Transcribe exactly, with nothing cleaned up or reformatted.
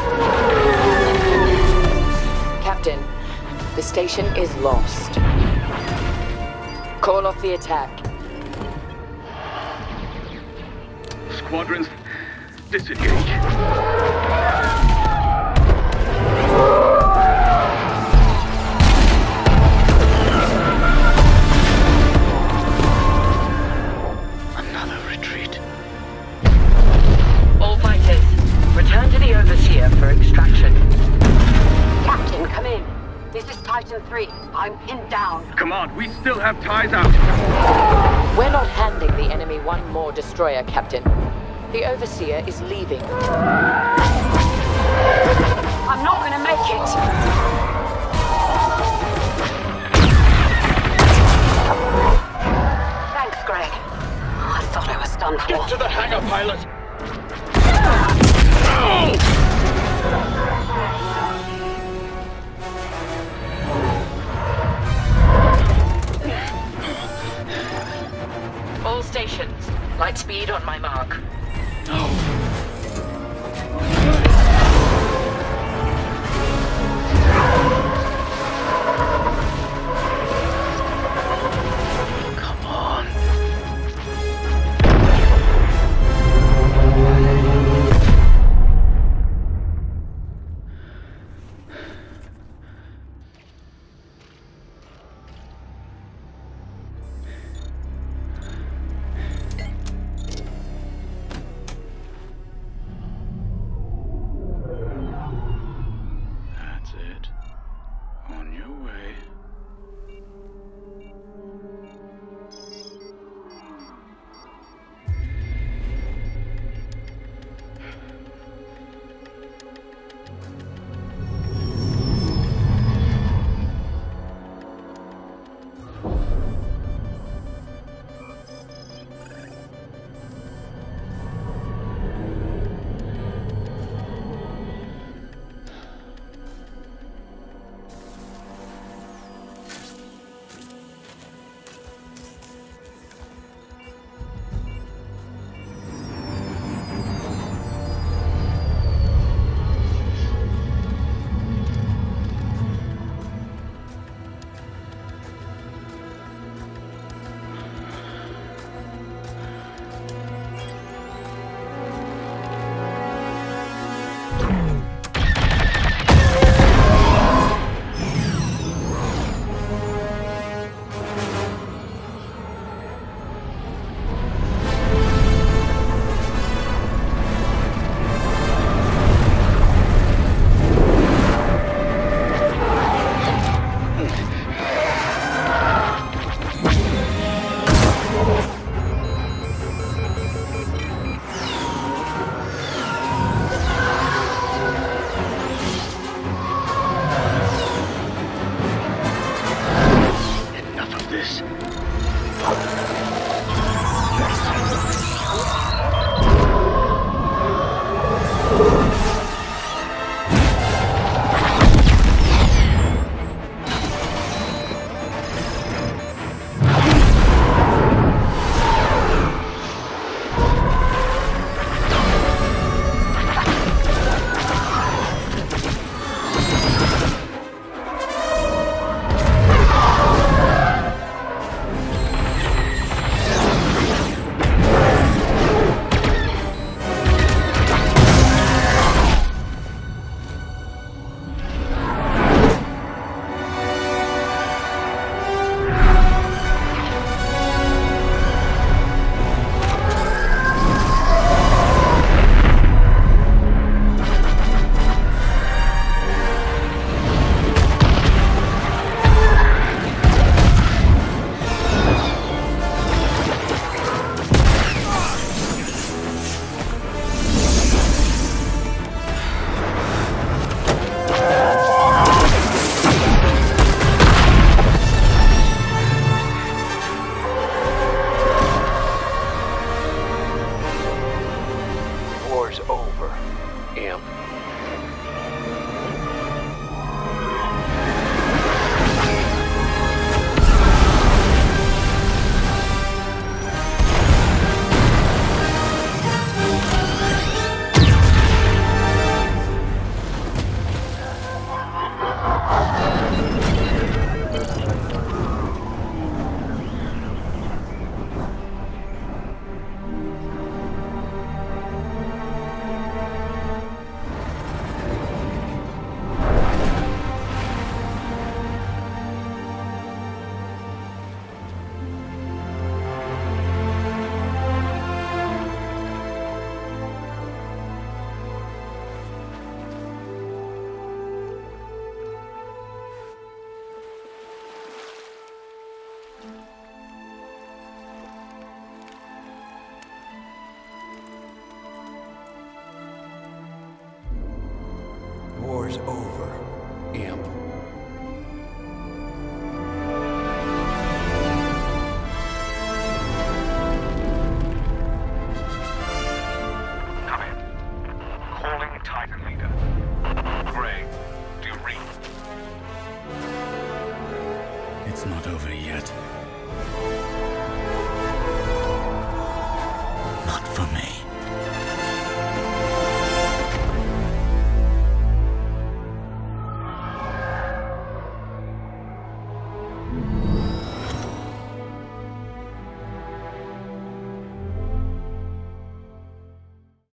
Captain, the station is lost. Call off the attack. Squadrons, disengage. Return to the Overseer for extraction. Captain, come in. This is Titan three. I'm pinned down. Command, we still have ties out. We're not handing the enemy one more destroyer, Captain. The Overseer is leaving. I'm not gonna make it. Thanks, Greg. I thought I was done for. Get to the hangar, pilot! All stations, light speed on my mark. No. Come on. On your way. war's over, Imp.